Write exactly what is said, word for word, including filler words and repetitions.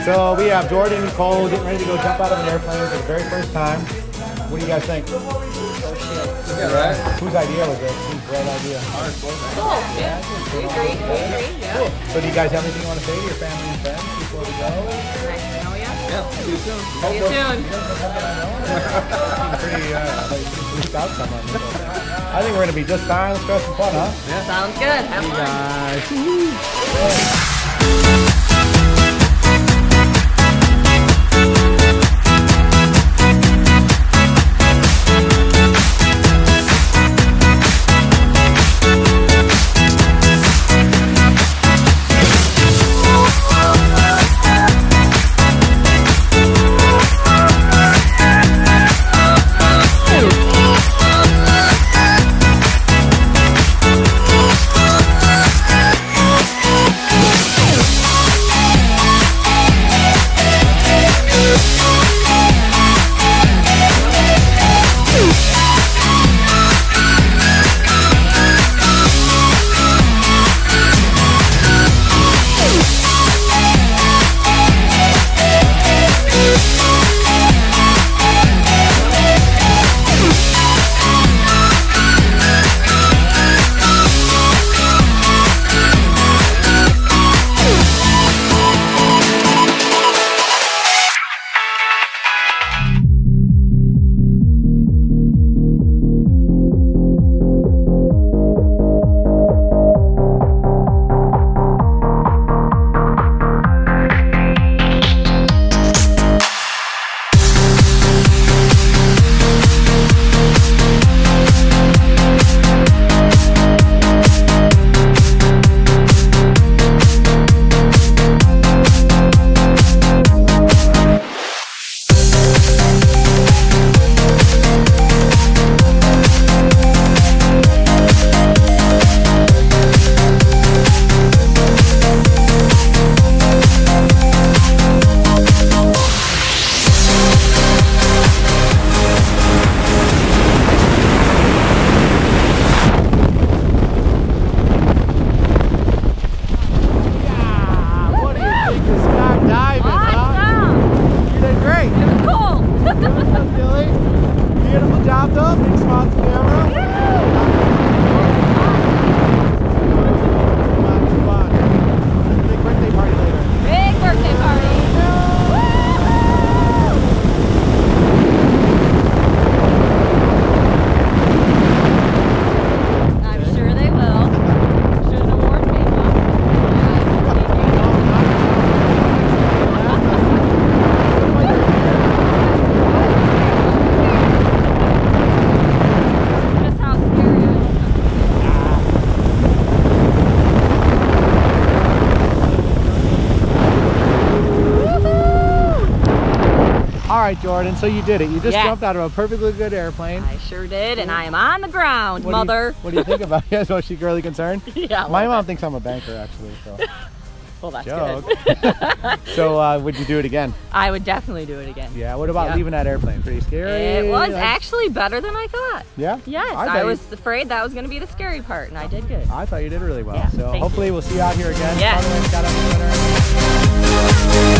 So we have Jordan and Cole getting ready to go jump out of an airplane for the very first time. What do you guys think? Oh shit. Yeah, right? Whose idea was this? Whose great idea? Ours both. Cool. Yeah. We agree. We agree. Yeah. Cool. So do you guys have anything you want to say to your family and friends before we go? Nice to know you. Yeah, see you soon. See you soon. Pretty, uh, like, pretty outcome on this. I think we're going to be just fine. Let's go have some fun, huh? Yeah. Sounds good. Have fun. Guys. Beautiful job though, big smile to the camera. Come on, come on. Big birthday party later. Big birthday party. I'm sure they will. Should have warned me. All right, Jordan, so you did it. You just Yes. jumped out of a perfectly good airplane. I sure did, and I am on the ground, What mother. Do you, what do you think about it? Was she really concerned? Yeah. My mom thinks I'm a banker, actually. So. Well, that's Joke. good. So uh, would you do it again? I would definitely do it again. Yeah. What about Yeah. leaving that airplane? Pretty scary? It was Like- actually better than I thought. Yeah? Yes, I I, bet you- was afraid that was going to be the scary part, and I did good. I thought you did really well. Yeah, so thank hopefully you. we'll see you out here again. Yeah. Shout out to the winner.